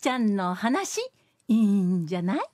ちゃんの話いいんじゃない？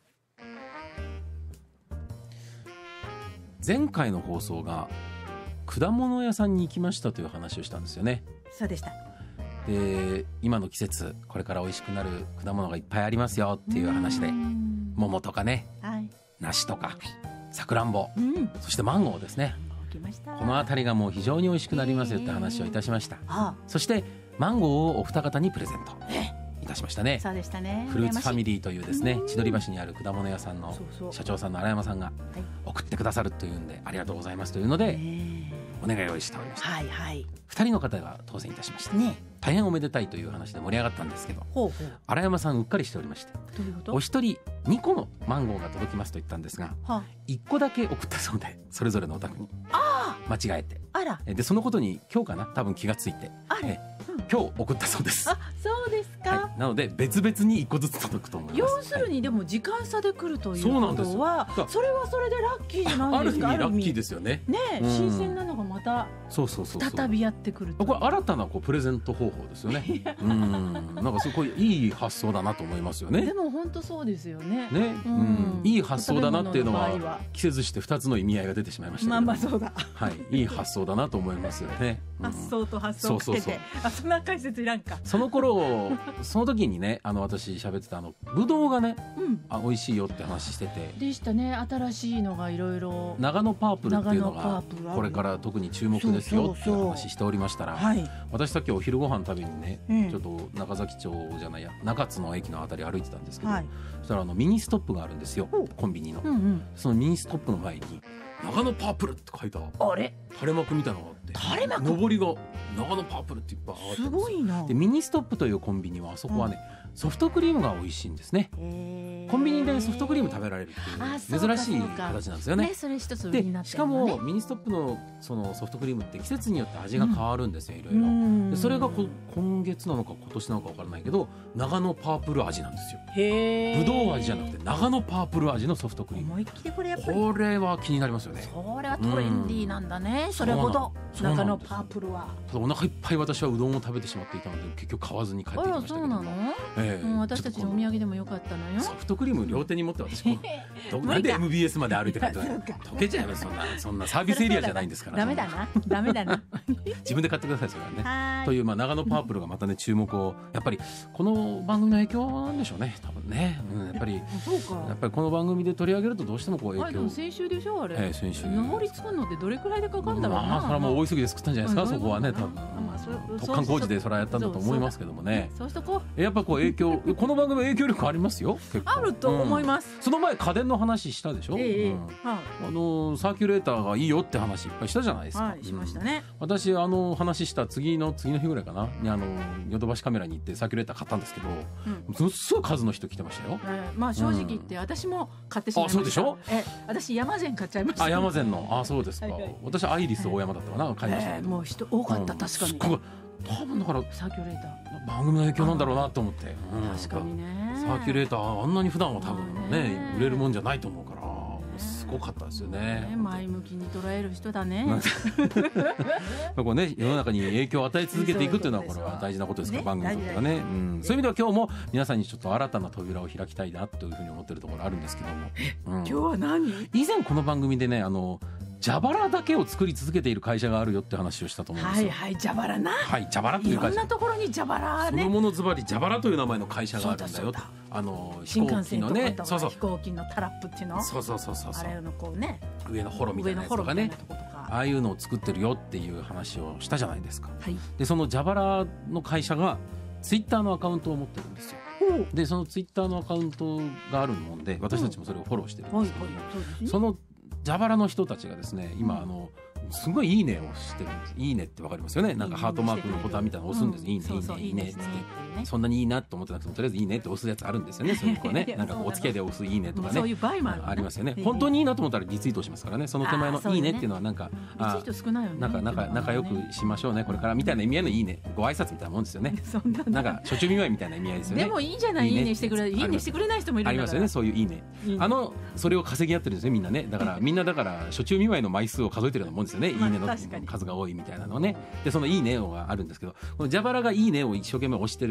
前回の放送が果物屋さんに行きましたという話をしたんですよね。 そうでした。 で、今の季節これから美味しくなる果物がいっぱいありますよっていう話で、桃とかね、 はい、 梨とかさくらんぼ、そしてマンゴーですね。 来ました。 この辺りがもう非常に美味しくなりますよって話をいたしました。そしてマンゴーをお二方にプレゼントいたしましたね。 そうでしたね。 フルーツファミリーというですね、千鳥橋にある果物屋さんの社長さんの荒山さんが送ってくださるというんで、ありがとうございますというのでお願いをしておりました。 はいはい。 2人の方が当選いたしましたね。大変おめでたいという話で盛り上がったんですけど、荒山さんうっかりしておりまして、お一人2個のマンゴーが届きますと言ったんですが、1個だけ送ったそうで、それぞれのお宅に間違えて、でそのことに今日かな多分気がついて、今日送ったそうです。 あ、そうですか。 なので別々に1個ずつ届くと思います。 要するにでも時間差で来るということは、それはそれでラッキーじゃないですか。 ある意味ラッキーですよね。 新鮮なのがまた再びやってくる。 これ新たなプレゼント方法ですよね。なんかすごいいい発想だなと思いますよね。 でも本当そうですよね。 いい発想だなっていうのは季節して2つの意味合いが出てしまいましたけど、 まあそうだ。 はい、いい発想だなと思いますよね。 発想と発想をつけて、そんな解説いらんか。 その頃その時にね、私喋ってたぶどうがね、美味しいよって話しててでしたね。新しいのがいろいろ、 長野パープルっていうのがこれから特に注目ですよっていう話しておりましたら、私さっきお昼ご飯食べにね、ちょっと中崎町じゃないや中津の駅のあたり歩いてたんですけど、そしたらミニストップがあるんですよ、コンビニの。そのミニストップの前に長野パープルって書いた垂れ幕みたいなのがあって、上りが長野パープルっていっぱいあって、すごいな。でミニストップというコンビニはあそこはね、ソフトクリームが美味しいんですね。コンビニでソフトクリーム食べられるっていう珍しい形なんですよね。でしかもミニストップのそのソフトクリームって季節によって味が変わるんですよ、いろいろ。でそれが今月なのか今年なのか分からないけど、長野パープル味なんですよ。ぶどう味じゃなくて長野パープル味のソフトクリーム。思いっきりこれやっぱりこれは気になりますよね。それはトレンディーなんだね。それほど長野パープルは。お腹いっぱい私はうどんを食べてしまっていたので結局買わずに帰ってきましたけども。 私たちのお土産でもよかったのよ。 ソフトクリーム両手に持って、私なんで MBS まで歩いて帰って溶けちゃいます。そんなサービスエリアじゃないんですから。ダメだな自分で買ってください、それはね。という長野パープルがまたね注目を、やっぱりこの番組の影響なんでしょうね、多分ね。やっぱりこの番組で取り上げるとどうしても影響。でも先週でしょあれ。先週。名残作るのってどれくらいでかかるんだろうな。それはもう大急ぎで作ったんじゃないですか、そこはね。多分突貫工事でそれはやったんだと思いますけどもね。そうしとこう。やっぱ影響、この番組影響力ありますよ。あると思います。その前家電の話したでしょ。サーキュレーターがいいよって話いっぱいしたじゃないですか。しましたね。私話した次の日ぐらいかなにヨドバシカメラに行ってサーキュレーター買ったんですけど、すごい数の人来てましたよ。まあ正直言って私も買ってしまいました。そうでしょ。私山善買っちゃいました。山善の。そうですか。私アイリス大山だったかな、買いましたけど。もう人多かった。確かに多分だからサーキュレーター番組の影響なんだろうなと思って。確かにね。サーキュレーターあんなに普段は多分ね売れるもんじゃないと思うから、すごかったですよね。前向きに捉える人だね。こうね、世の中に影響を与え続けていくっていうのはこれは大事なことですから、番組にとってはね。そういう意味では今日も皆さんにちょっと新たな扉を開きたいなというふうに思ってるところあるんですけども。今日は何？以前この番組でね、蛇腹だけを作り続けている会社があるよって話をしたと思うんですよ。蛇腹な。蛇腹という会社。いろんなところに蛇腹ね。そのものズバリ蛇腹という名前の会社があるんだよと。新幹線のね、飛行機のタラップっていうの。あれのこうね、上のホロみたいなやつとかね、ああいうのを作ってるよっていう話をしたじゃないですか。でその蛇腹の会社がツイッターのアカウントを持ってるんですよ。でそのツイッターのアカウントがあるもんで、私たちもそれをフォローしてるんですけど、その蛇腹の人たちがですね、今すごいいいねをしてるんです。いいねってわかりますよね。なんかハートマークのボタンみたいなの押すんです。いいねいいねいいねって。そんなにいいなと思ってなくてもとりあえずいいねって押すやつあるんですよね。そういう子ね、なんかお付き合いで押すいいねとかね、そういう場合もありますよね。本当にいいなと思ったらリツイートしますからね。その手前のいいねっていうのはなんかリツイート少ないよね。なんか仲良くしましょうねこれからみたいな意味合いのいいね、ご挨拶みたいなもんですよね。なんか初中見舞いみたいな意味合いですよね。でもいいじゃない、いいねしてくれ、いいねしてくれない人もいるんだから。ありますよね、そういういいね。それを稼ぎ合ってるんですねみんなね。だからみんな初中見舞いの枚数を数えてるようなもんですよね。いいねの数が多いみたいなのね。でそのいいねがあるんですけど、この蛇腹がいいねを一生懸命押してる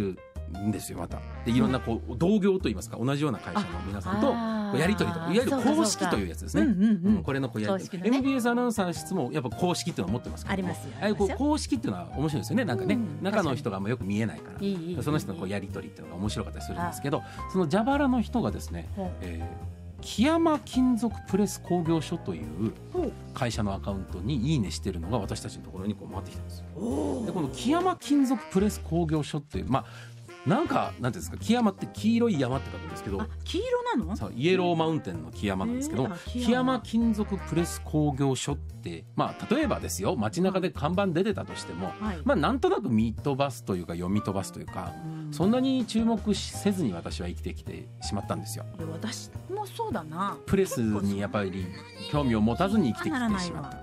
んですよまた。でいろんなこう同業といいますか同じような会社の皆さんとこうやり取りとかいわゆる公式というやつですね。これのこうやり取り、MBS アナウンサー室もやっぱ公式っていうのを持ってますけども、あれこう公式っていうのは面白いですよね。なんかね、中の人があんまよく見えないからその人のこうやり取りっていうのが面白かったりするんですけど、その蛇腹の人がですね、木山金属プレス工業所という会社のアカウントにいいねしてるのが私たちのところにこう回ってきたんですよ。でこの木山金属プレス工業所っていうなんていうんですか、木山って黄色い山って書くんですけど、 黄色なの？ イエローマウンテンの木山なんですけど、木山金属プレス工業所って例えばですよ、街中で看板出てたとしても、なんとなく見飛ばすというか読み飛ばすというか、そんなに注目せずに私は生きてきてしまったんですよ。 私もそうだな。 プレスにやっぱり興味を持たずに生きてきてしまった。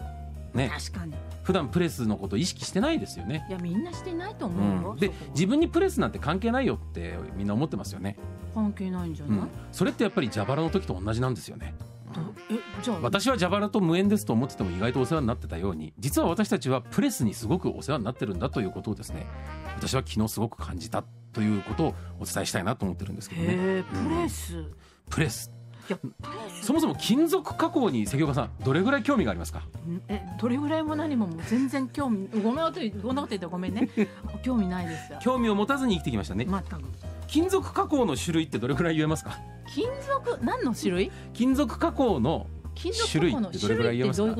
ね、 確かに普段プレスのことを意識してないですよね。 いやみんなしてないと思うよ、 で自分にプレスなんて関係ないよってみんな思ってますよね。 関係ないんじゃない、 それってやっぱり蛇腹の時と同じなんですよね。 じゃあ私は蛇腹と無縁ですと思ってても意外とお世話になってたように、実は私たちはプレスにすごくお世話になってるんだということをですね、私は昨日すごく感じたということをお伝えしたいなと思ってるんですけどね。プレスそもそも金属加工に関岡さんどれぐらい興味がありますか？ どれぐらいも何も全然興味ごめんなこと言ってごめんね興味ないですよ。 興味を持たずに生きてきましたね。全く。金属加工の種類ってどれぐらい言えますか？ 金属何の種類？ 金属加工の種類ってどれぐらい言えますか？ どういうこと？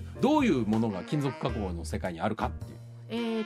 どういうものが金属加工の世界にあるかっていう。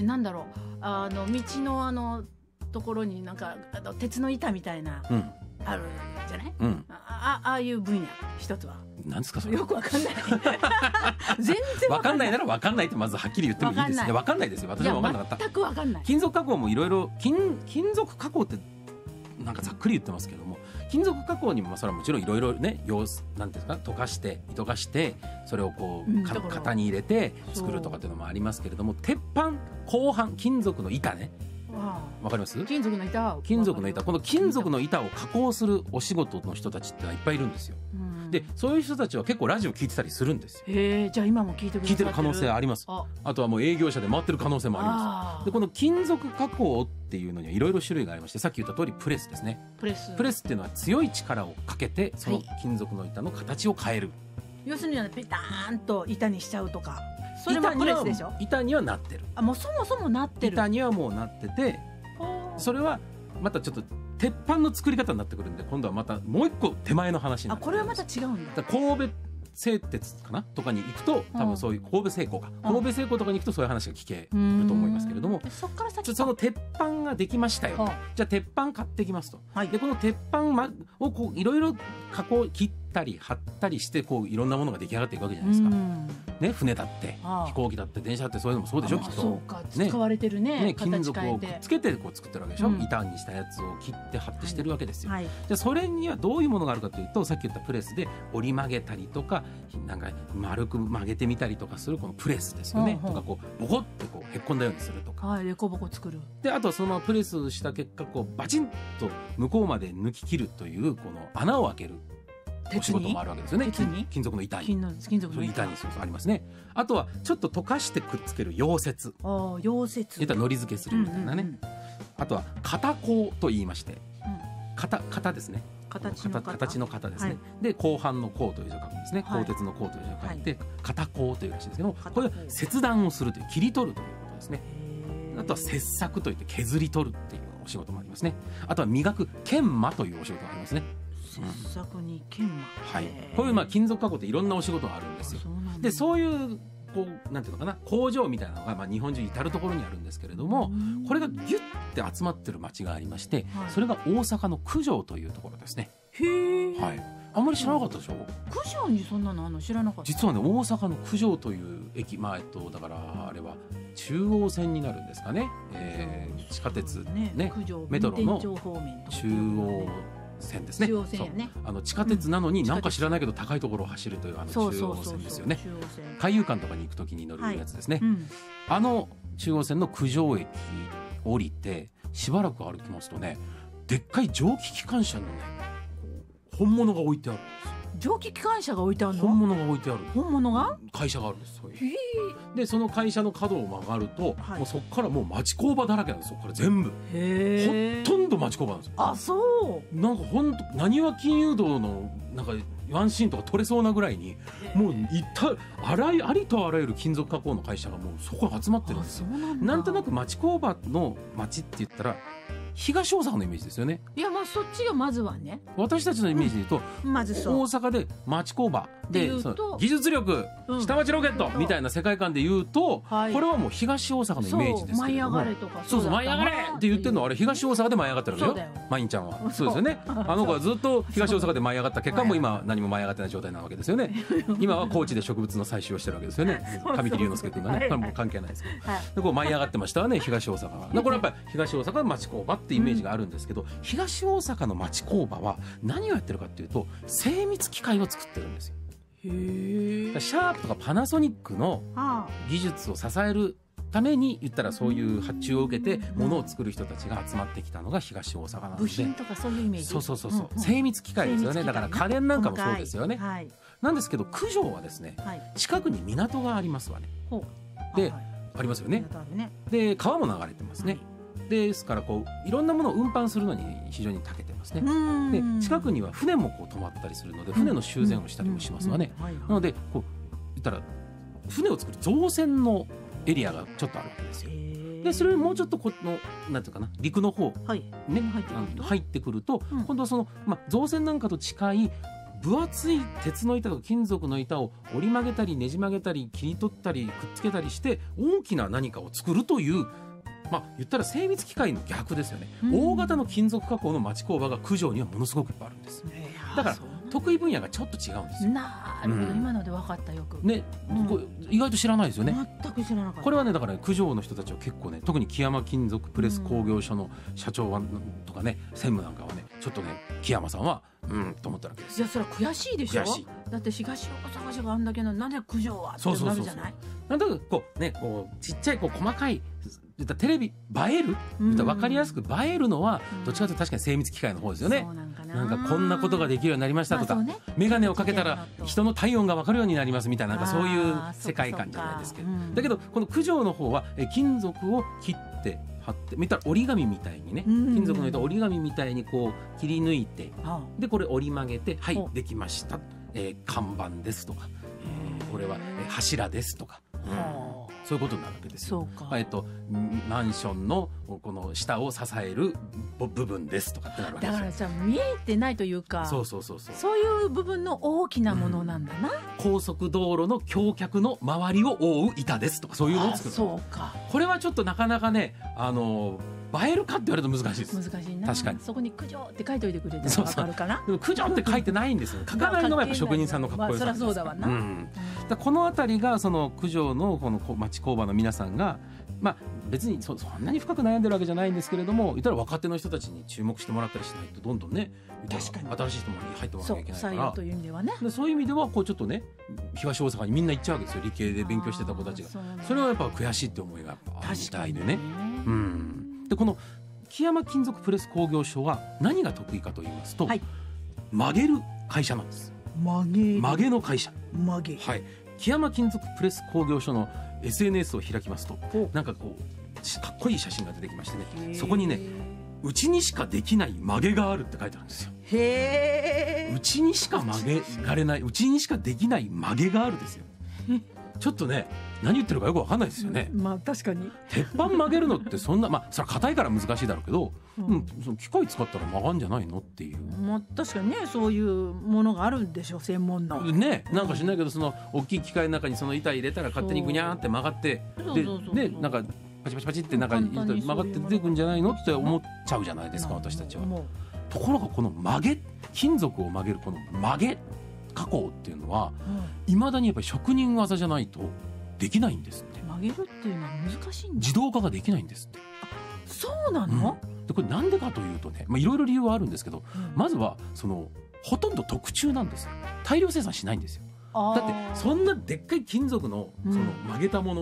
なんだろう、道のところになんか鉄の板みたいな、あるじゃない、ああいう分野一つは何ですかそれ？ よくわかんない全然わかんないならわかんないってまずはっきり言ってもいいですね。わかんないですよ。私もわかんなかった。 全くわかんない。 金属加工もいろいろ金属加工ってなんかざっくり言ってますけども、金属加工にもそれはもちろんいろいろねなんていうんですか、糸化してそれをこう、型に入れて作るとかっていうのもありますけれども、鉄板鋼板金属の板ね、わかります？ 金属の板、 この金属の板を加工するお仕事の人たちってのはいっぱいいるんですよ。でそういう人たちは結構ラジオ聞いてたりするんですよ。 じゃあ今も聞いてる可能性あります。あとはもう営業車で回ってる可能性もあります。でこの金属加工っていうのにはいろいろ種類がありまして、さっき言った通りプレスですね。プレスっていうのは強い力をかけてその金属の板の形を変える、 要するにピターンと板にしちゃうとか、それもプレスでしょ？ 板にはなってる。 もうそもそもなってる。 板にはもうなってて、それはまたちょっと鉄板の作り方になってくるんで、今度はまたもう一個手前の話になってくるんです。 これはまた違うんだ。 神戸製鉄かなとかに行くと多分そういう神戸製鋼とかに行くとそういう話が聞けると思いますけれども、 そっから先その鉄板ができましたよ、じゃあ鉄板買ってきますと、でこの鉄板をこういろいろ切ったり貼ったりしてこういろんなものが出来上がっていくわけじゃないですか、ね、船だって飛行機だって電車だってそういうのもそうでしょ、きっと。 そうか、使われてるね、 金属をくっつけてこう作ってるわけでしょ、板にしたやつを切って貼ってしてるわけですよ。じゃあそれにはどういうものがあるかというと、さっき言ったプレスで折り曲げたりとかなんか丸く曲げてみたりとかするこのプレスですよね、とかこうボコってこうへっこんだようにするとか、 デコボコ作る。であとはそのプレスした結果こうバチンと向こうまで抜き切るというこの穴を開けるお仕事もあるわけですよね。金属の板に、金属の板にありますね。あとはちょっと溶かしてくっつける溶接、言ったらのり付けするみたいなね、あとは型工と言いまして、型ですね、形の型ですね、で鋼板の鋼という字を書くんですね、鋼鉄の鋼という字を書いて型工というらしいんですけども、これは切断をするという、切り取るということですね。あとは切削といって削り取るっていうお仕事もありますね。あとは磨く研磨というお仕事がありますね。 切削に研磨、 こういう金属加工っていろんなお仕事があるんですよ。でそういうこうなんていうのかな、工場みたいなのが日本中至る所にあるんですけれども、これがギュッて集まってる町がありまして、それが大阪の九条というところですね。あんまり知らなかったでしょ。 九条にそんなの知らなかった。 実はね、大阪の九条という駅、だからあれは中央線になるんですかね、地下鉄ね、メトロの中央線ですね。地下鉄なのになんか知らないけど高いところを走るという中央線ですよね。海遊館とかに行くときに乗るやつですね。あの中央線の九条駅降りてしばらく歩きますとね、でっかい蒸気機関車のね本物が置いてあるんですよ。 蒸気機関車が置いてあるの？ 本物が置いてある。 本物が会社があるんです。そういうでその会社の角を曲がると、はい、もうそこからもう町工場だらけなんですよ。これ全部ほとんど町工場なんですよ。 あ、そうなんかほんとなにわ金融道のなんかワンシーンとか撮れそうなぐらいにもうありとあらゆる金属加工の会社がもうそこに集まってるんですよ。なんとなく町工場の町って言ったら東大阪のイメージですよね。 いや、まあそっちがまずはね、 私たちのイメージで言うと、 まずそう大阪で町工場で技術力、下町ロケットみたいな世界観で言うと、これはもう東大阪のイメージですけれども、 舞い上がれとか、 そう舞い上がれって言ってるのはあれ東大阪で舞い上がってるんですよ。マインちゃんはそうですよね。あの子はずっと東大阪で舞い上がった結果も今何も舞い上がってない状態なわけですよね。今は高知で植物の採集をしてるわけですよね。神木隆之介君がね、これも関係ないですけど、でこう舞い上がってましたわね、東大阪は。これやっぱり東大阪の町工場ってイメージがあるんですけど、東大阪の町工場は何をやってるかっていうと精密機械を作ってるんですよ。シャープとかパナソニックの技術を支えるために言ったらそういう発注を受けて物を作る人たちが集まってきたのが東大阪なので、 部品とかそういうイメージ。そう、 精密機械ですよね。だから家電なんかもそうですよね。なんですけど九条はですね、近くに港がありますわね。で、ありますよね。で川も流れてますね。ですからこういろんなものを運搬するのに非常に長けてますね。で近くには船もこう止まったりするので船の修繕をしたりもしますわね。なのでこう言ったら船を作る造船のエリアがちょっとあるわけですよ。でそれもうちょっとこのなんていうかな陸の方、ね、入ってくると、今度はその、造船なんかと近い分厚い鉄の板と金属の板を折り曲げたりねじ曲げたり切り取ったりくっつけたりして大きな何かを作るという、言ったら精密機械の逆ですよね。大型の金属加工の町工場が九条にはものすごくいっぱいあるんです。だから得意分野がちょっと違うんですよ。 なるほど、今ので分かったよく。 ね、これ意外と知らないですよね。 全く知らなかった。 これはねだから九条の人たちは結構ね、特に木山金属プレス工業所の社長はとかね、専務なんかはねちょっとね木山さんはと思ったわけです。 いやそれは悔しいでしょ。だって東大阪市があんだけのなんで九条はってなるじゃない。なんとなくこうねこうちっちゃいこう細かいテレビ映える分かりやすく映えるのはどっちかというと確かに精密機械の方ですよね。なんかこんなことができるようになりましたとか、眼鏡をかけたら人の体温が分かるようになりますみたいな、なんかそういう世界観じゃないですけど、だけどこの九条の方は金属を切って貼って見たら折り紙みたいにね、金属の板折り紙みたいにこう切り抜いて、でこれ折り曲げてはいできました、看板ですとか、これは柱ですとか、そういうことになるわけですよ。マンションのこの下を支える部分ですとかってなるわけですよ。だからさ見えてないというか、そういう部分の大きなものなんだな。高速道路の橋脚の周りを覆う板ですとか、そういうのを作る。そうか。これはちょっとなかなかね映えるかって言われると難しいです。難しいな。確かにそこに九条って書いといてくれたら分かるかな。でも九条って書いてないんですよ。書かないのがやっぱ職人さんのかっこよさです。そりゃそうだわな。だこの辺りがその九条のこの町工場の皆さんが別にそんなに深く悩んでるわけじゃないんですけれども、言ったら若手の人たちに注目してもらったりしないとどんどんね、確かに新しい人も入ってもらわなきゃいけないから、採用という意味ではね。そういう意味ではこうちょっとね東大阪にみんな行っちゃうわけですよ。理系で勉強してた子たちが。それはやっぱ悔しいって思いがあるみたいでね。でこの木山金属プレス工業所は何が得意かと言いますと、曲げる会社なんです。曲げの会社。木山金属プレス工業所の SNS を開きますと、なんかこうかっこいい写真が出てきましてね、そこにねうちにしかできない曲げがあるって書いてあるんですよ。うちにしか曲げられない、うちにしかできない曲げがあるですよ。ちょっとね何言ってるかよく分かんないですよね。確かに鉄板曲げるのってそんなそれは硬いから難しいだろうけど、その機械使ったら曲がんじゃないのっていう。確かにね、そういうものがあるんでしょ、専門のね。なんか知らないけどその大きい機械の中にその板入れたら勝手にぐにゃーって曲がって、でなんかパチパチパチってなんか曲がって出てくんじゃないのって思っちゃうじゃないですか、私たちは。ところがこの曲げ、金属を曲げるこの曲げ加工っていうのは、いまだにやっぱり職人技じゃないとできないんですって。曲げるっていうのは難しいんだ。自動化ができないんですって。そうなの？でこれなんでかというとね、いろいろ理由はあるんですけど、まずはそのほとんど特注なんですよ。大量生産しないんですよ。だってそんなでっかい金属のその曲げたものって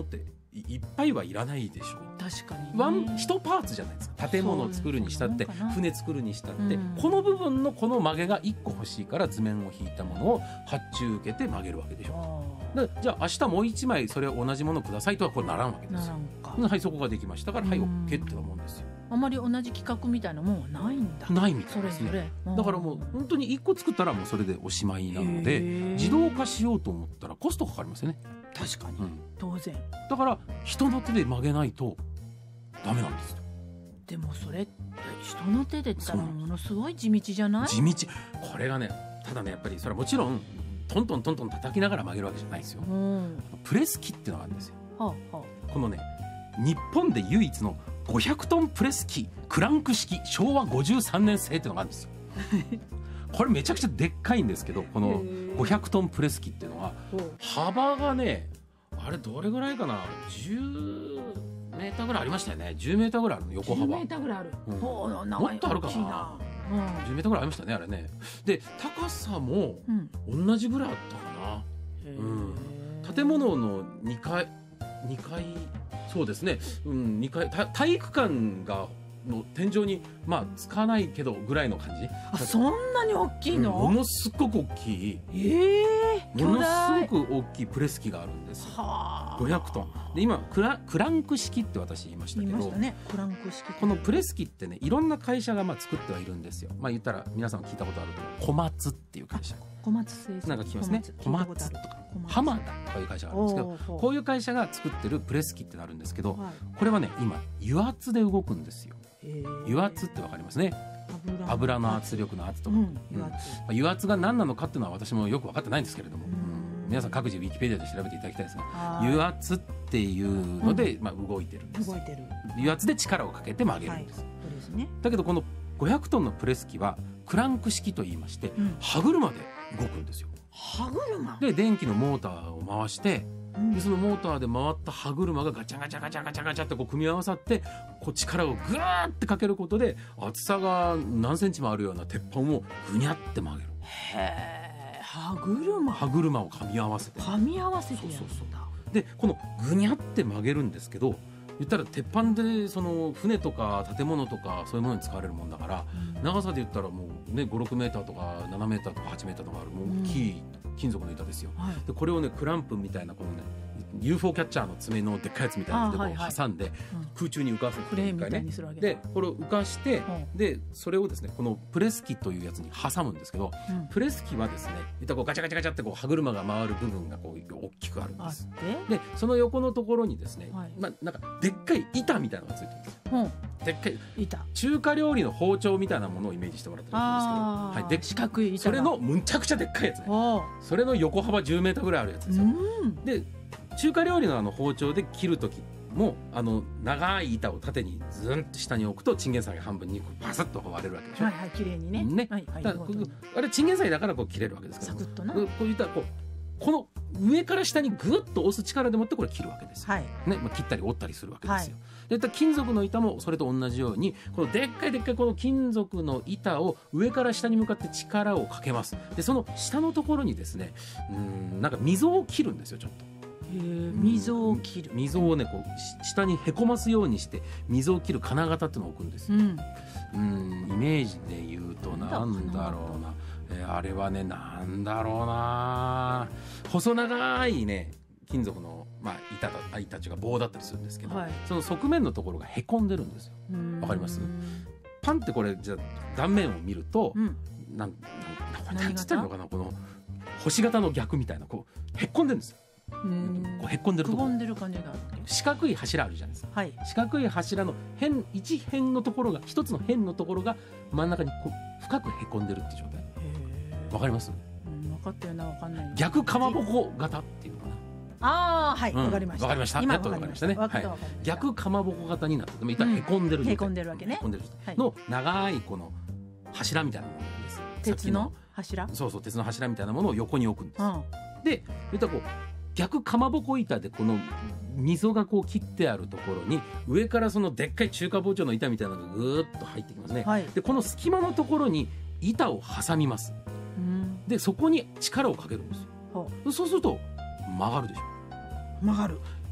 いっぱいはいらないでしょう。 確かに、ね、 1パーツじゃないですか。建物を作るにしたって船作るにしたって、この部分のこの曲げが1個欲しいから図面を引いたものを発注受けて曲げるわけでしょ。じゃあ明日もう1枚それ同じものくださいとはこれならんわけですよ。はい、そこができましたからはい OK って思うんですよ。 あまり同じ企画みたいなもんはないんだ。 ないみたいですね。だからもう本当に1個作ったらもうそれでおしまいなので、自動化しようと思ったらコストかかりますよね。 確かに、当然。だから人の手で曲げないとダメなんですよ。 でもそれ人の手でったらものすごい地道じゃない？ 地道。これがね、ただねやっぱりそれはもちろんトントントントン叩きながら曲げるわけじゃないですよ。プレス機っていうのがあるんですよ。このね、日本で唯一の500トンプレス機クランク式昭和53年製っていうのがあるんですよ。これめちゃくちゃでっかいんですけど、この500トンプレス機っていうのは幅がね、あれどれぐらいかな、10メーターぐらいありましたよね。10メーターぐらいあるの、横幅。10 メーターぐらいある、 もっとあるかな、10メーターぐらいありましたね、あれね。で高さも同じぐらいあったかな、建物の2階そうですね、2階体育館がの天井にまあつかないけどぐらいの感じ。 そんなに大きいの？ ものすごく大きい、ものすごく大きいプレス機があるんですよ。500トンで、今クランク式って私言いましたけど、 クランク式。 このプレス機ってね、いろんな会社がまあ作ってはいるんですよ。まあ言ったら皆さん聞いたことあると思う小松っていう会社、 小松製なんか聞きますね。小松とか浜田とかいう会社があるんですけど、こういう会社が作ってるプレス機ってなるんですけど、これはね今油圧で動くんですよ。油圧ってわかりますね。油の圧力の圧とか、油圧が何なのかっていうのは私もよく分かってないんですけれども、皆さん各自ウィキペディアで調べていただきたいですが、油圧っていうので、まあ、動いてるんです。油圧で力をかけて曲げるんです。だけどこの500トンのプレス機はクランク式といいまして、歯車で動くんですよ。 歯車で電気のモーターを回して、でそのモーターで回った歯車がガチャガチャガチャガチャガチャってこう組み合わさって、こう力をグーってかけることで厚さが何センチもあるような鉄板をぐにゃって曲げる。歯車を噛み合わせてやるんだ。でこのぐにゃって曲げるんですけど、言ったら鉄板でその船とか建物とかそういうものに使われるもんだから、長さで言ったらもうね5、6メーターとか7メーターとか8メーターとかあるもう大きい金属の板ですよ。でこれをねクランプみたいなこのね UFO キャッチャーの爪のでっかいやつみたいなやつでこう挟んで空中に浮かせて、でこれを浮かして、でそれをですねこのプレス機というやつに挟むんですけど、プレス機はですねいったこうガチャガチャガチャってこう歯車が回る部分がこう大きくあるんです。でその横のところにですね、まあなんかでっかい板みたいなのがついてるんですよ。でっかい板、中華料理の包丁みたいなものをイメージしてもらってるんですけど、 四角い板、 それのむちゃくちゃでっかいやつね。それの横幅10メーターぐらいあるやつですよ。で中華料理の包丁で切る時も長い板を縦にズンと下に置くとチンゲン菜が半分にパサッと割れるわけでしょ。 綺麗にね。 あれチンゲン菜だからこう切れるわけですけど、サクッとな。こういったこの上から下にグッと押す力でもってこれ切るわけですよ。切ったり折ったりするわけですよ。で金属の板もそれと同じようにこのでっかいこの金属の板を上から下に向かって力をかけます。でその下のところにですねなんか溝を切るんですよ。ちょっと溝を切る、 溝をねこう下にへこますようにして溝を切る金型っていうのを置くんですよ。イメージで言うとなんだろうな、あれはねなんだろうな、細長いね金属の、まあ、板が棒だったりするんですけど、その側面のところがへこんでるんですよ。わかります？パンってこれじゃ断面を見ると、なんつったらいいのかな、この星型の逆みたいなこうへっこんでるんですよ。こうへっこんでるところ、四角い柱あるじゃないですか。四角い柱の一辺のところが、一つの辺のところが真ん中にこう深くへこんでるって状態。わかります？ 分かったよな、分かんない。 逆かまぼこ型っていうのかな。 わかりました。 わかりました。やっとわかりましたね。逆かまぼこ型になって、でも一旦へこんでる状態。 へこんでるわけね。 へこんでるの長いこの柱みたいなものなんです。 鉄の柱？ そうそう、鉄の柱みたいなものを横に置くんです。で、言ったらこう逆かまぼこ板でこの溝がこう切ってあるところに上からそのでっかい中華包丁の板みたいなのがぐーっと入ってきますね。でこの隙間のところに板を挟みます。でそこに力をかけるんですよ。そうすると曲がるでしょ。 曲がる。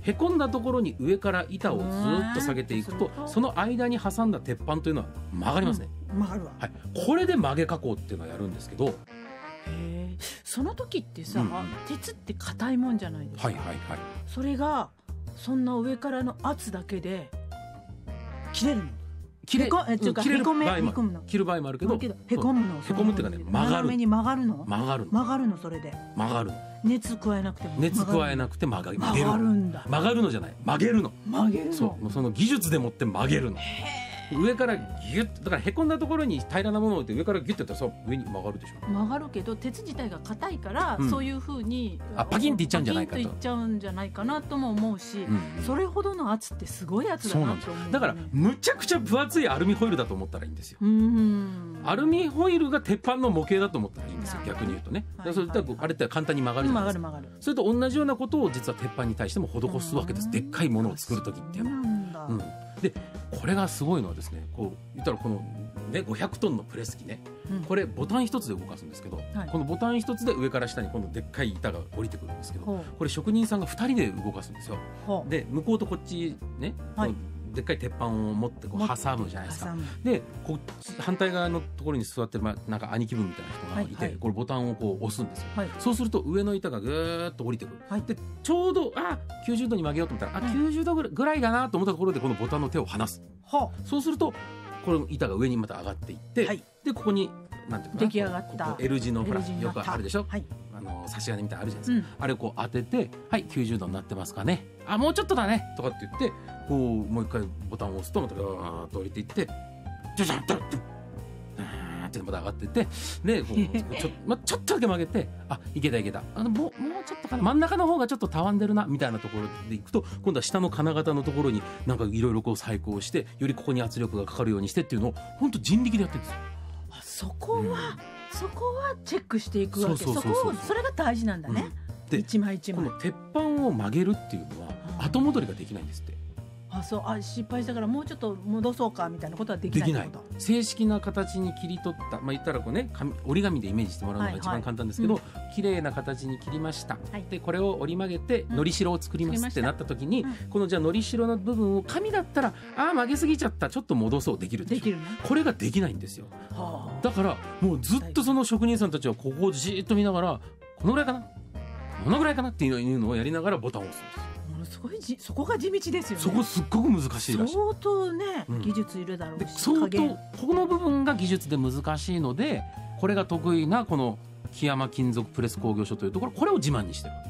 へこんだところに上から板をずっと下げていくと、その間に挟んだ鉄板というのは曲がりますね。 曲がるわ。 はい、これで曲げ加工っていうのをやるんですけど、 その時ってさ、鉄って硬いもんじゃないですか。 はいはいはい。 それがそんな上からの圧だけで切れるの。 切れる場合もあるけど、 へこむの。 へこむっていうかね、曲がる。 斜めに曲がるの。 曲がる。 曲がるの、それで。 曲がる。 熱加えなくても。 熱加えなくて曲がるんだ。曲がるのじゃない。曲げるの。 曲げるの。 そう、もうその技術でもって曲げるの。上からギュッと、だからへこんだところに平らなものを置いて上からギュッとやったらさ、上に曲がるでしょ。 曲がるけど鉄自体が硬いから、そういう風にパキンっていっちゃうんじゃないかと。 パキンといっちゃうんじゃないかなとも思うし、それほどの圧ってすごい圧だなと思う。 だからむちゃくちゃ分厚いアルミホイルだと思ったらいいんですよ。アルミホイルが鉄板の模型だと思ったらいいんですよ。逆に言うとね。それってあれって簡単に曲がるじゃないですか。それと同じようなことを実は鉄板に対しても施すわけです。でっかいものを作る時っていうのは。でこれがすごいのはですね、こう言ったらこのね500トンのプレス機ね、これボタン一つで動かすんですけど、このボタン一つで上から下に今度でっかい板が降りてくるんですけど、これ職人さんが2人で動かすんですよ。で向こうとこっちね、でっかい鉄板を持ってこう挟むじゃないですか。でこっち反対側のところに座ってる、なんか兄貴分みたいな人がいて、これボタンをこう押すんですよ。そうすると上の板がぐーっと降りてくる。でちょうど90度に曲げようと思ったら、90度ぐらいかなと思ったところでこのボタンの手を離す。そうするとこの板が上にまた上がっていって、でここになんていうか出来上がった L 字のほらよくあるでしょ。差し金みたいなのあるじゃないですか。あれをこう当てて、はい90度になってますかね。もうちょっとだねとかって言って、こうもう一回ボタンを押すとまたガーッと降りていって、ジャジャンッってまた上がっていって、でこうちょっとだけ曲げて、いけたいけた。もうちょっとかな。真ん中の方がちょっとたわんでるなみたいなところでいくと、今度は下の金型のところになんかいろいろこう細工をして、よりここに圧力がかかるようにしてっていうのを本当人力でやってるんですよ。 そこはチェックしていくわけ。それが大事なんだね。一枚一枚。 この鉄板を曲げるっていうのは後戻りができないんですって。 失敗したからもうちょっと戻そうかみたいなことはできないってこと。 正式な形に切り取った、言ったらこうね、折り紙でイメージしてもらうのが一番簡単ですけど、綺麗な形に切りました。でこれを折り曲げてのりしろを作りますってなった時に、このじゃあのりしろの部分を紙だったら曲げすぎちゃった、ちょっと戻そう、できるでしょ。これができないんですよ。だからもうずっとその職人さんたちはここをじーっと見ながら、このぐらいかな、このぐらいかなっていうのをやりながらボタンを押すんです。 すごいそこが地道ですよね。 そこすっごく難しいらしい。 相当ね、技術いるだろうし、 相当この部分が技術で難しいので、これが得意なこの檜山金属プレス工業所というところ、これを自慢にしてるわけです。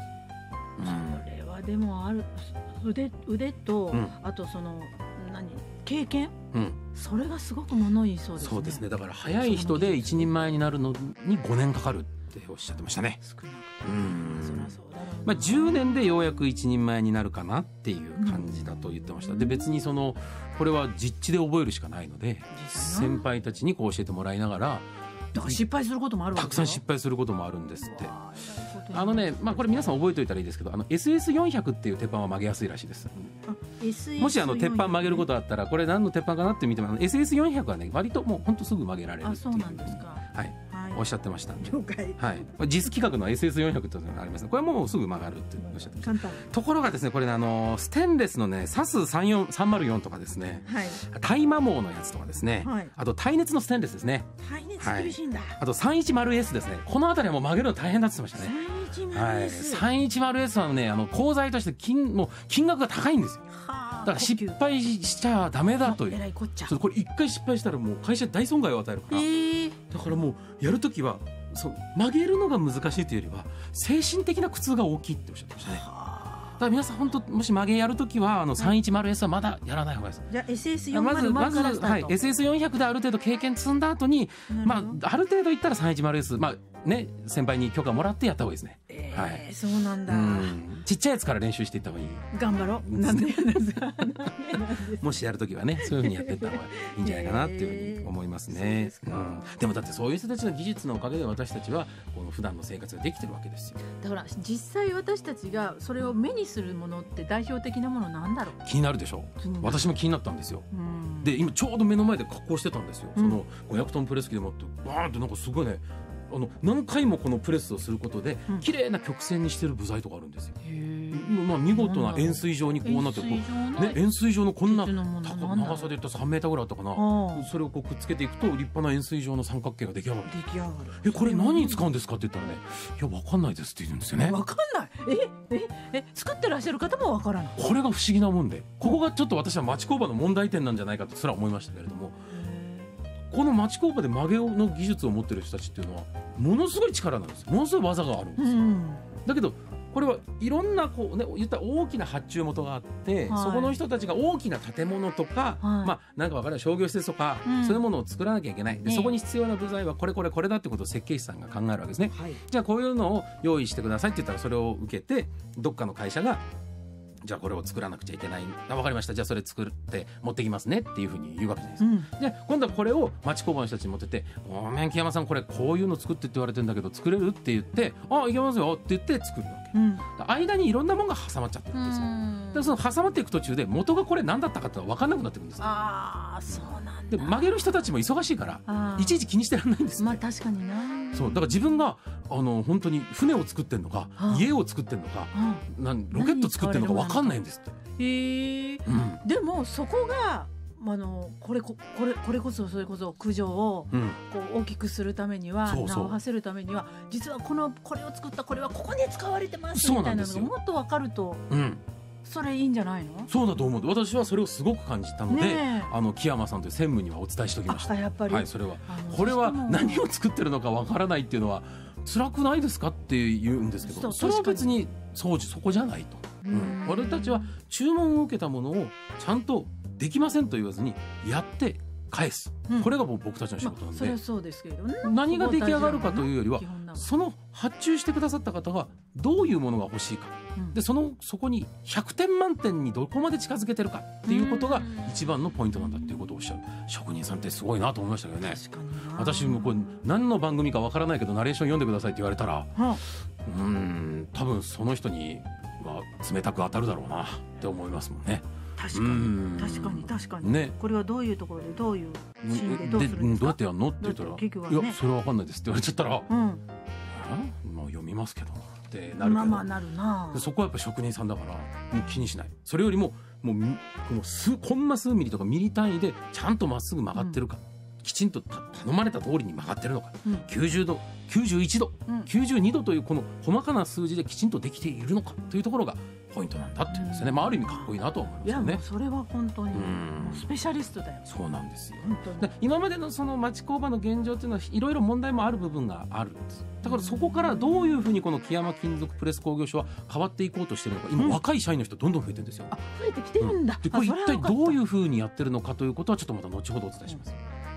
これはでも腕と、あとその経験、それがすごく物言いそうですね。 そうですね。だから早い人で一人前になるのに5年かかるっておっしゃってましたね。10年でようやく一人前になるかなっていう感じだと言ってました。で別にこれは実地で覚えるしかないので、先輩たちにこう教えてもらいながら、 だから失敗することもあるわけ。 たくさん失敗することもあるんですって。これ皆さん覚えておいたらいいですけど、SS400 っていう鉄板は曲げやすいらしいです。もし鉄板曲げることあったら、これ何の鉄板かなって見ても SS400 はね、割ともう本当すぐ曲げられるっていう。 そうなんですか。 おっしゃってました。 了解。 実規格の SS400 っていうのがあります。これもうすぐ曲がるっておっしゃってました。簡単。ところがですね、これステンレスのね、サス304とかですね、耐摩耗のやつとかですね、あと耐熱のステンレスですね。 耐熱厳しいんだ。 あと 310S ですね。この辺りはもう曲げるの大変だって言ってましたね。310S はね、鋼材としてもう金額が高いんですよ。だから失敗しちゃダメだという。これ一回失敗したらもう会社に大損害を与えるから。だからもうやるときは曲げるのが難しいというよりは精神的な苦痛が大きいっておっしゃってましたね。だから皆さん本当もし曲げやるときは310S はまだやらない方がいいです。 じゃあ SS400 まずSS400 である程度経験積んだ後に、ある程度いったら 310S、先輩に許可もらってやった方がいいですね。 そうなんだ。 ちっちゃいやつから練習していった方がいい。 頑張ろう。なんでもしやるときはね、そういうふうにやっていった方がいいんじゃないかなっていうふうに思いますね。でもだってそういう人たちの技術のおかげで私たちはこの普段の生活ができてるわけですよ。 だから実際私たちがそれを目にするものって代表的なものなんだろう。 気になるでしょ。私も気になったんですよ。で今ちょうど目の前で加工してたんですよ。その500トンプレス機でもってバーンってなんかすごいね、 何回もこのプレスをすることで綺麗な曲線にしてる部材とかあるんですよ。まあ、見事な円錐状にこうなって円錐状のこんな長さで言ったら3メーターぐらいあったかな。それをこうくっつけていくと立派な円錐状の三角形が出来上がる。これ何に使うんですかって言ったらね、いや分かんないですって言うんですよね。 分かんない。作ってらっしゃる方も分からない。 これが不思議なもんで、ここがちょっと私は町工場の問題点なんじゃないかとすら思いましたけれども、この町工場で曲げの技術を持ってる人たちっていうのはものすごい力なんですよ。ものすごい技があるんですよ。だけどこれはいろんなこう、ね、言ったら大きな発注元があって、そこの人たちが大きな建物とか、まあ、なんか分からない商業施設とか、そういうものを作らなきゃいけない。でそこに必要な部材はこれこれこれだってことを設計士さんが考えるわけですね。じゃあこういうのを用意してくださいって言ったら、それを受けてどっかの会社がじゃあこれを作らなくちゃいけない。分かりました、じゃあそれ作って持ってきますねっていうふうに言うわけじゃないですか。で今度はこれを町工場の人たちに持ってって、ごめん木山さんこれこういうの作ってって言われてるんだけど作れるって言って、いけますよって言って作るわけ。間にいろんなものが挟まっちゃってるんですよ。でその挟まっていく途中で元がこれ何だったかって分かんなくなってくるんですよ。 そうなんだ。 で曲げる人たちも忙しいからいちいち気にしてらんないんですよ。 まあ確かにな。 そうだから自分が本当に船を作ってんのか家を作ってんのかロケット作ってんのか分かんないんですって。でもそこがこれこそそれこそ駆除をこう大きくするためには、名を馳せるためには実はこれを作ったこれはここに使われてますみたいなのがもっと分かると、それいいんじゃないの？ そうだと思う。私はそれをすごく感じたので、木山さんという専務にはお伝えしておきました。 やっぱり、 はい、それはこれは何を作ってるのかわからないっていうのは辛くないですかって言うんですけど、それは別にそこじゃないと。俺たちは注文を受けたものをちゃんとできませんと言わずにやって返す、これが僕たちの仕事なんで、 それはそうですけれどね。 何が出来上がるかというよりはその発注してくださった方がどういうものが欲しいか、でそこに100点満点にどこまで近づけてるかっていうことが一番のポイントなんだっていうことをおっしゃる職人さんってすごいなと思いましたけどね。私もこれ何の番組かわからないけどナレーション読んでくださいって言われたら、多分その人には冷たく当たるだろうなって思いますもんね。 確かに、ね、これはどういうところでどういうシーンでどうするんですか、 どうやってやるのって言ったら、いやそれは分かんないですって言われちゃったら、まあ読みますけどってなるけど、 なるな。 そこはやっぱ職人さんだからもう気にしない。それよりもこのコンマ数ミリとかミリ単位でちゃんとまっすぐ曲がってるか、きちんと頼まれた通りに曲がってるのか、90度91度、92度というこの細かな数字できちんとできているのかというところがポイントなんだっていうんですよね。ある意味かっこいいなと思いますよね。 いやもうそれは本当にもうスペシャリストだよ。 そうなんですよ。で今までのその町工場の現状っていうのはいろいろ問題もある部分があるんです。だからそこからどういうふうにこの木山金属プレス工業所は変わっていこうとしているのか、今若い社員の人どんどん増えてるんですよ。 増えてきてるんだ。 でこれ一体どういうふうにやってるのかということはちょっとまた後ほどお伝えします。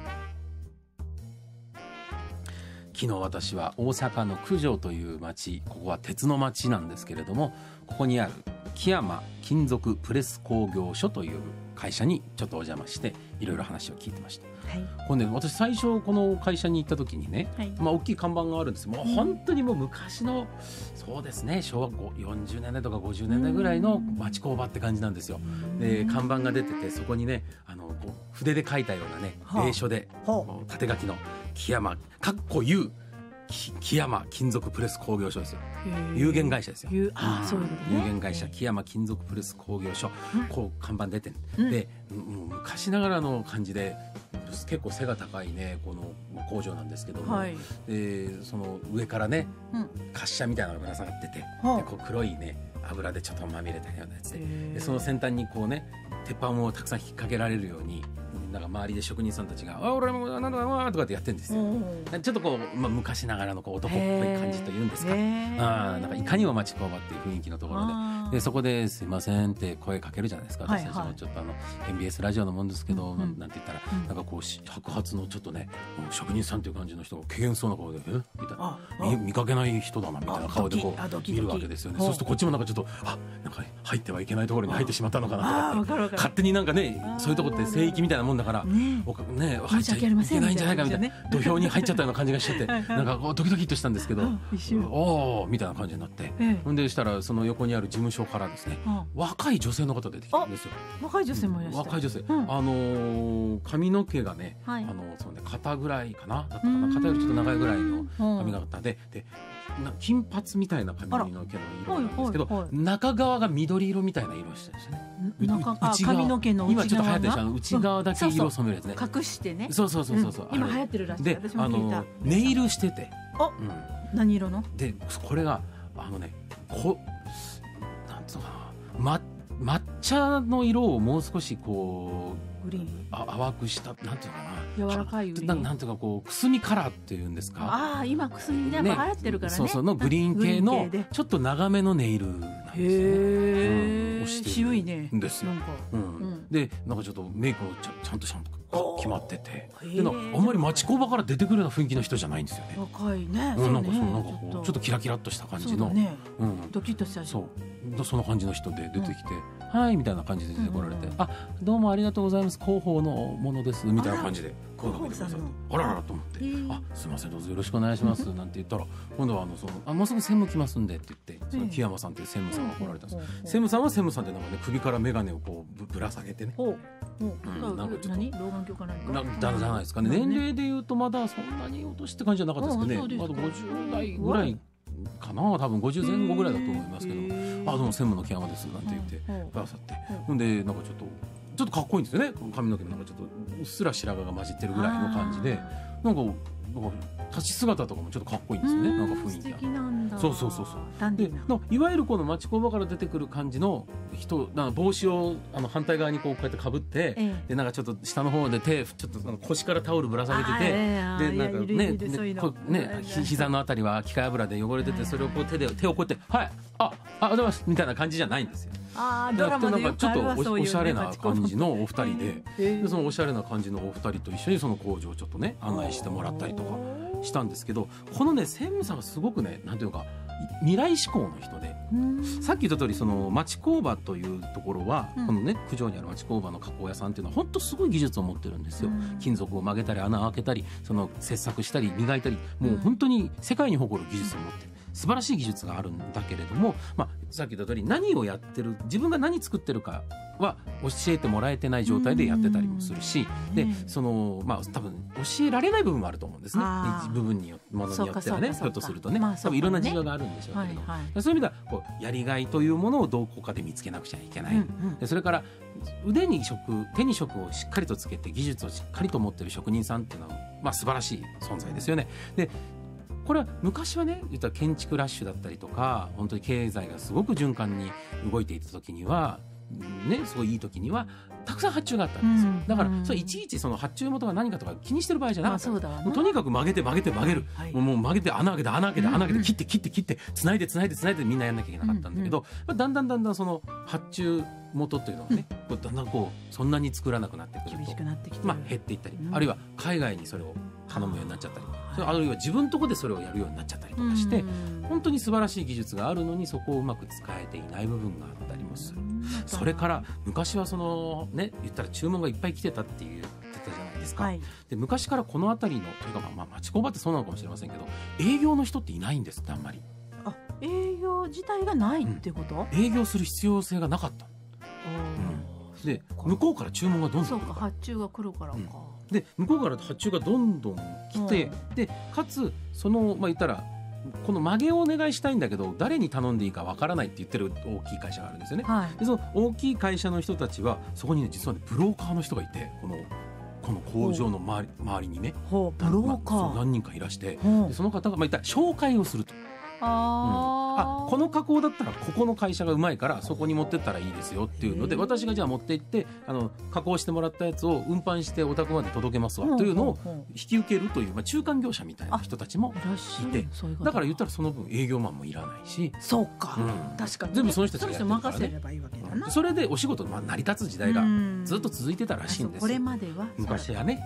昨日私は大阪の九条という町、ここは鉄の町なんですけれども、ここにある木山金属プレス工業所という会社にちょっとお邪魔していろいろ話を聞いてました。これね、私最初この会社に行った時にね、大きい看板があるんです。もう本当にもう昔のそうですね、昭和40年代とか50年代ぐらいの町工場って感じなんですよ。で看板が出てて、そこにねこう筆で書いたようなね隷書で縦書きの木山かっこ U 木山金属プレス工業所ですよ。有限会社ですよ。有限会社木山金属プレス工業所、こう看板出てる、でもう昔ながらの感じで結構背が高いねこの工場なんですけども、その上からね、滑車みたいなのがぶら下がってて、でこう黒いね油でちょっとまみれたようなやつで、その先端にこうね鉄板をたくさん引っ掛けられるようになんか周りで職人さんたちが「俺もなんだわ」とかってやってるんですよ。ちょっとこう、昔ながらのこう男っぽい感じというんですか、なんかいかにも町工場っていう雰囲気のところで、そこで「すいません」って声かけるじゃないですか。私たちもちょっとMBS ラジオのもんですけど、なんて言ったら、なんかこう白髪のちょっとね職人さんという感じの人が怪げそうな顔で「みたいな、見かけない人だな」みたいな顔でこう見るわけですよね。そうするとこっちもなんかちょっとなんか入ってはいけないところに入ってしまったのかなとかって、勝手になんかねそういうとこって聖域みたいなもんだから入っちゃいけないんじゃないかみたいな、土俵に入っちゃったような感じがしちゃってなんかドキドキっとしたんですけど、おーみたいな感じになって、ほんでしたらその横にある事務所所からですね、若い女性の方出てきたんですよ。 若い女性もいらっしゃる。 若い女性、髪の毛がね、そうね、肩ぐらいかなだったかな、肩よりちょっと長いぐらいの髪型で、金髪みたいな髪の毛の色なんですけど、中側が緑色みたいな色してるんですよね。 髪の毛の内側が今ちょっと流行ってるし、内側だけ色染めるやつね。 隠してね。 そう今流行ってるらしい。 で、ネイルしてて、 何色の？ でこれがなんつうのかな、抹茶の色をもう少しこうグリーン淡くした、なんていうかな、 柔らかいグリーン、 なんていうかこうくすみカラーっていうんですか。 今くすみね、流行ってるからね。 そうのグリーン系のちょっと長めのネイルなんですよね。 渋いね。 ですよ。でなんかちょっとメイクもちゃんと決まってて、であんまり町工場から出てくるような雰囲気の人じゃないんですよね。 若いね。 なんかちょっとキラキラっとした感じの、 ドキッとした。 その感じの人で出てきて、はいみたいな感じで出てこられて、どうもありがとうございます、広報のものですみたいな感じで声かけてくださって、あららと思って、すみませんどうぞよろしくお願いしますなんて言ったら、今度はもうすぐ専務来ますんでって言って、木山さんっていう専務さんが来られたんです。専務さんは専務さんでなんかね、首から眼鏡をこうぶら下げてね、 なんかちょっと老眼鏡か何かじゃないですかね。年齢でいうとまだそんなに落としって感じじゃなかったですけどね、まだ50代ぐらいかな、多分50前後ぐらいだと思いますけど、どうも専務の木山ですなんて言ってくださって、ほんでなんかちょっとかっこいいんですよね。髪の毛もなんかちょっとうっすら白髪が混じってるぐらいの感じで、なんか立ち姿とかもちょっとかっこいいんですよね。なんか雰囲気が。そうで、いわゆるこの町工場から出てくる感じの人、帽子を反対側にこうやってかぶって、でなんかちょっと下の方でちょっと腰からタオルぶら下げてて、でなんかね膝のあたりは機械油で汚れてて、それをこう手をこうやって、はい、ありがとうございますみたいな感じじゃないんですよ。 ドラマでよくあるわ、 ちょっとおしゃれな感じのお二人で、そのおしゃれな感じのお二人と一緒にその工場をちょっとね案内してもらったりとかしたんですけど、このね専務さんがすごくね、なんていうか未来志向の人で、さっき言った通りその町工場というところは、このね九条にある町工場の加工屋さんっていうのは本当すごい技術を持ってるんですよ。金属を曲げたり穴を開けたり、その切削したり磨いたり、もう本当に世界に誇る技術を持ってる素晴らしい技術があるんだけれども、さっき言った通り何をやってる、自分が何作ってるかは教えてもらえてない状態でやってたりもするし、で多分教えられない部分もあると思うんですね。部分によってものによってはね、ひょっとするとね、多分いろんな事情があるんでしょうけれども、そういう意味ではこうやりがいというものをどこかで見つけなくちゃいけない。でそれから手に職をしっかりとつけて技術をしっかりと持ってる職人さんっていうのは、素晴らしい存在ですよね。でこれは昔はね、言ったら建築ラッシュだったりとか、本当に経済がすごく循環に動いていた時にはね、すごいいい時にはたくさん発注があったんですよ。だからそれいちいちその発注元が何かとか気にしてる場合じゃなかった。もうとにかく曲げて曲げる、もう曲げて穴開けて切ってつないでみんなやんなきゃいけなかったんだけど、だんだんその発注元というのがね、だんだんこうそんなに作らなくなってくると厳しくなってきて、 減っていったり、あるいは海外にそれを頼むようになっちゃったり、あるいは自分のところでそれをやるようになっちゃったりとかして、本当に素晴らしい技術があるのにそこをうまく使えていない部分があったりもする。それから昔はそのね、言ったら注文がいっぱい来てたって言ってたじゃないですか。で昔からこの辺りのというか、町工場ってそうなのかもしれませんけど、営業の人っていないんですって。あんまり営業自体がないってこと、 営業する必要性がなかった。で向こうから注文がどんどん来るから、 発注が来るからか、 で向こうから発注がどんどん来て、でかつその言ったらこの曲げをお願いしたいんだけど誰に頼んでいいかわからないって言ってる大きい会社があるんですよね。でその大きい会社の人たちはそこにね、実はねブローカーの人がいて、この工場の周りにね、 ブローカー何人かいらして、でその方が言ったら紹介をすると。この加工だったらここの会社がうまいからそこに持ってったらいいですよっていうので、私がじゃあ持って行って加工してもらったやつを運搬してお宅まで届けますわというのを引き受けるという、中間業者みたいな人たちもいて、だから言ったらその分営業マンもいらないし、 そうか、確かに全部その人たちがやってるからね、 任せればいいわけだな。 それでお仕事成り立つ時代がずっと続いてたらしいんですよ。 これまでは昔はね。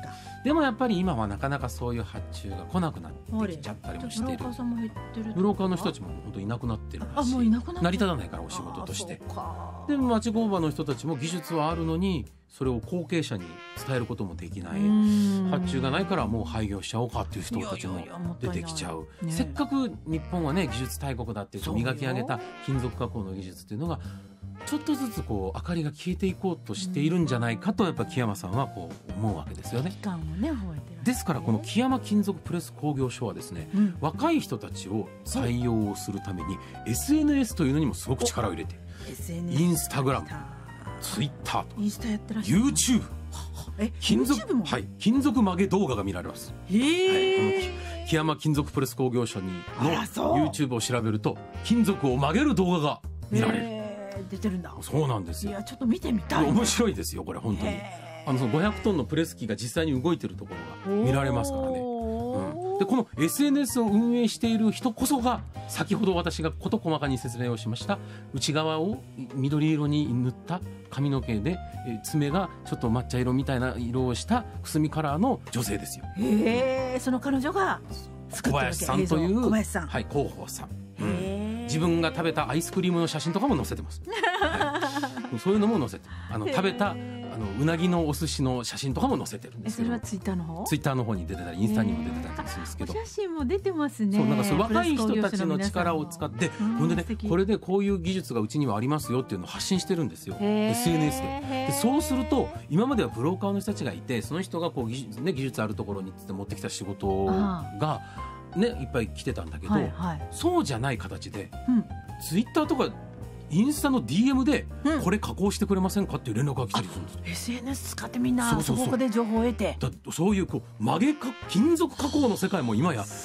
でもやっぱり今はなかなかそういう発注が来なくなってきちゃったりもしている。 ブローカーさんも減ってる。 ブローカーの人たちも本当いなくなってるらしい。 もういなくなってる。 成り立たないからお仕事として。で町工場の人たちも技術はあるのにそれを後継者に伝えることもできない、発注がないからもう廃業しちゃおうかっていう人たちも出てきちゃう。せっかく日本はね技術大国だっていう磨き上げた金属加工の技術っていうのがちょっとずつこう明かりが消えていこうとしているんじゃないかとやっぱ木山さんはこう思うわけですよね。ですからこの木山金属プレス工業所はですね、若い人たちを採用するために SNS というのにもすごく力を入れて、インスタグラム、ツイッターとYouTube、金属曲げ動画が見られます。この木山金属プレス工業所にの YouTube を調べると金属を曲げる動画が見られる。 出てるんだ。 そうなんですよ。 いやちょっと見てみたい。 面白いですよこれ本当に。その500トンのプレス機が実際に動いてるところが見られますからね。でこの SNS を運営している人こそが先ほど私が事細かに説明をしました内側を緑色に塗った髪の毛で爪がちょっと抹茶色みたいな色をしたくすみカラーの女性ですよ。 その彼女が作ったわけ。 小林さんという小林さん、 広報さん、自分が食べたアイスクリームの写真とかも載せてます、そういうのも載せて、食べたうなぎのお寿司の写真とかも載せてるんですけど。 それはツイッターの方？ ツイッターの方に出てたりインスタにも出てたりするんですけど、 お写真も出てますね。 そうなんかそう若い人たちの力を使ってほんでね、これでこういう技術がうちにはありますよっていうのを発信してるんですよ SNS で。そうすると今まではブローカーの人たちがいてその人がこう技術あるところに持ってきた仕事がね、いっぱい来てたんだけど、そうじゃない形で、ツイッターとかインスタの DM でこれ加工してくれませんかっていう連絡が来たりするんですよ。 SNS 使ってみんなそこで情報を得て、 そういう金属加工の世界も今や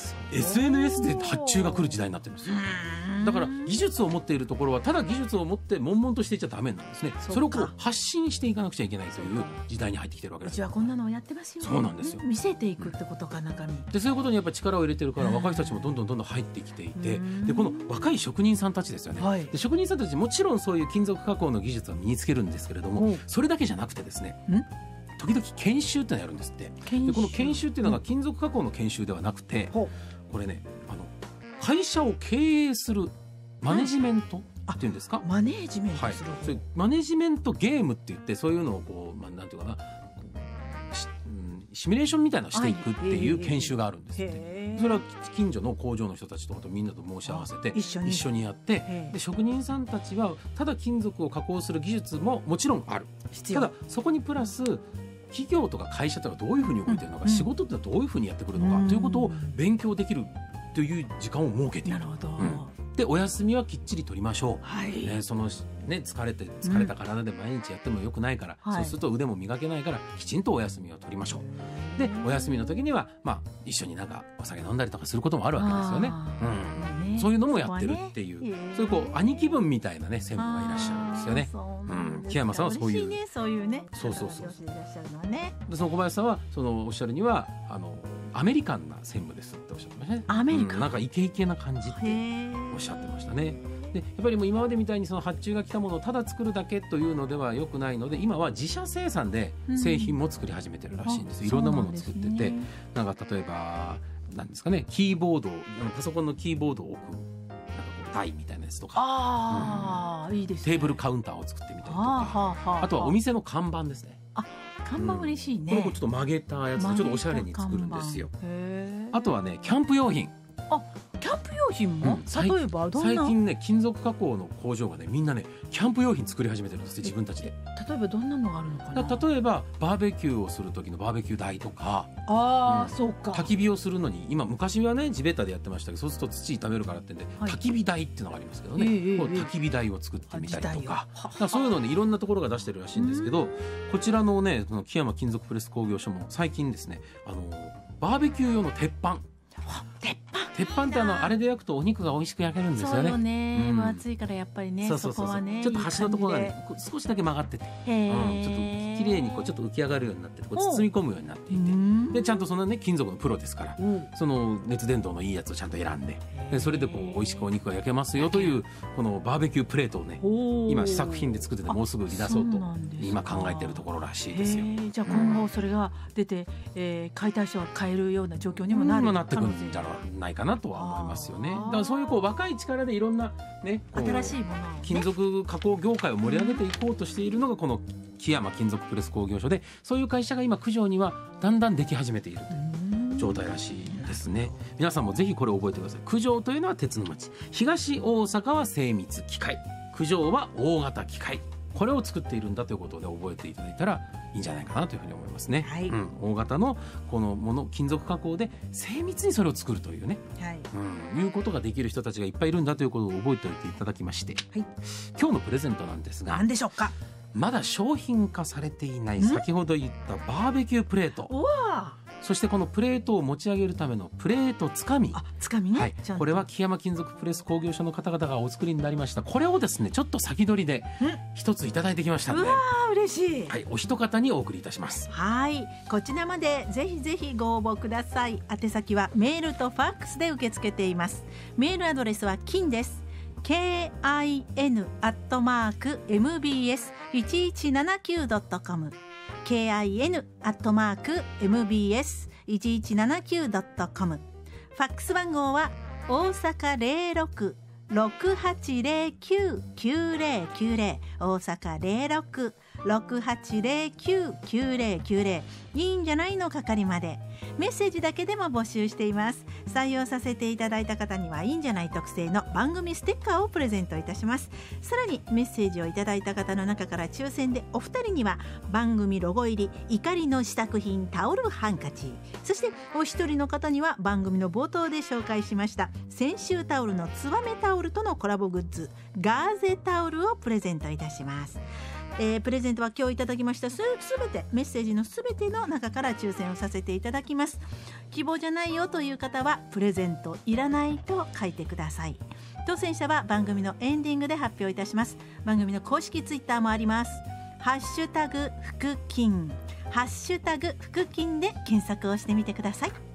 SNS で発注が来る時代になってるんですよ。だから技術を持っているところはただ技術を持って悶々としていちゃダメなんですね。それをこう発信していかなくちゃいけないという時代に入ってきてるわけです。 うちはこんなのをやってますよ。 そうなんですよ。 見せていくってことか中身で、そういうことにやっぱり力を入れてるから若い人たちもどんどん入ってきていて、でこの若い職人さんたちですよね、で職人さんたちもちろんそういう金属加工の技術は身につけるんですけれども、それだけじゃなくてですね、時々研修ってのやるんですって。でこの研修っていうのが金属加工の研修ではなくて、これね会社を経営するマネジメントっていうんですか、 マネジメントする、 そういうマネジメントゲームって言ってそういうのをこう、なんていうかな、シミュレーションみたいなのをしていくっていう研修があるんですって。それは近所の工場の人たちとかとみんなと申し合わせて一緒にやって、で職人さんたちはただ金属を加工する技術ももちろんある。ただそこにプラス企業とか会社とかどういうふうに動いているのか、仕事ってどういうふうにやってくるのかということを勉強できるという時間を設けている。でお休みはきっちり取りましょう、そのね、疲れた体で毎日やってもよくないから、そうすると腕も磨けないからきちんとお休みを取りましょう。でお休みの時には、一緒になんかお酒飲んだりとかすることもあるわけですよね。そういうのもやってるっていう、そういう兄貴分みたいなね専務がいらっしゃるんですよね。木山さんはそういうそうでその小林さんはそのおっしゃるにはアメリカンな専務ですっておっしゃってましたね。 アメリカン、 なんかイケイケな感じっておっしゃってましたね。でやっぱりもう今までみたいにその発注が来たものをただ作るだけというのでは良くないので、今は自社生産で製品も作り始めてるらしいんです。いろんなものを作ってて、なんか例えばなんですかね、キーボード、パソコンのキーボードを置くなんかこう台みたいなやつとか、いいですね、テーブルカウンターを作ってみたりとか、あとはお店の看板ですね。 看板嬉しいね。 これちょっと曲げたやつでちょっとおしゃれに作るんですよ。あとはねキャンプ用品。 キャンプ用品も、例えばどんな？ 最近ね金属加工の工場がねみんなねキャンプ用品作り始めてるんですって、自分たちで。 例えばどんなのがあるのかな？ 例えばバーベキューをする時のバーベキュー台とか、 そうか、 焚き火をすするのに昔はね地べたでやってましたけど、そうすると土炒めるからってんで、焚き火台っていうのがありますけどね、焚き火台を作ってみたりとか、そういうのねいろんなところが出してるらしいんですけど、こちらのね木山金属プレス工業所も最近ですねバーベキュー用の鉄板ってあれで焼くとお肉が美味しく焼けるんですよね。 そうよね、熱いからやっぱりね、そこはねちょっと端のところがね少しだけ曲がってて、ちょっと綺麗にこうちょっと浮き上がるようになってて、こう包み込むようになっていて、でちゃんとそのね金属のプロですから、その熱伝導のいいやつをちゃんと選んで、それでこう美味しくお肉が焼けますよというこのバーベキュープレートをね、今試作品で作ってて、もうすぐ売り出そうと今考えてるところらしいですよ。 じゃあ今後それが出て、買いたい人は買えるような状況にもなってくるんじゃないかなとは思いますよね。だからそういうこう若い力でいろんなね、 新しいものをね、 金属加工業界を盛り上げていこうとしているのがこの木山金属プレス工業所で、そういう会社が今九条にはだんだんでき始めているという状態らしいですね。皆さんもぜひこれを覚えてください。九条というのは鉄の町、東大阪は精密機械、九条は大型機械、これを作っているんだということで覚えていただいたらいいんじゃないかなというふうに思いますね。 はい、 大型のこのもの、金属加工で精密にそれを作るというね、いうことができる人たちがいっぱいいるんだということを覚えておいていただきまして、今日のプレゼントなんですが、 何でしょうか。 まだ商品化されていない先ほど言ったバーベキュープレート、そしてこのプレートを持ち上げるためのプレートつかみ、 ね、 これは木山金属プレス工業所の方々がお作りになりました。これをですねちょっと先取りで一ついただいてきましたので、 嬉しい、 お一方にお送りいたします。 こちらまでぜひぜひご応募ください。宛先はメールとファックスで受け付けています。メールアドレスは金です。kin@mbs1179.com kin@mbs1179.com。 ファックス番号は大阪06-6809-9090、大阪06-6809-9090、いいんじゃないの係まで。メッセージだけでも募集しています。採用させていただいた方にはいいんじゃない特製の番組ステッカーをプレゼントいたします。さらにメッセージをいただいた方の中から抽選でお二人には番組ロゴ入り怒りの試作品タオルハンカチ、そしてお一人の方には番組の冒頭で紹介しました泉州タオルのツバメタオルとのコラボグッズガーゼタオルをプレゼントいたします。プレゼントは今日いただきましたすべてメッセージのすべての中から抽選をさせていただきます。希望じゃないよという方はプレゼントいらないと書いてください。当選者は番組のエンディングで発表いたします。番組の公式ツイッターもあります。ハッシュタグ福金、ハッシュタグ福金で検索をしてみてください。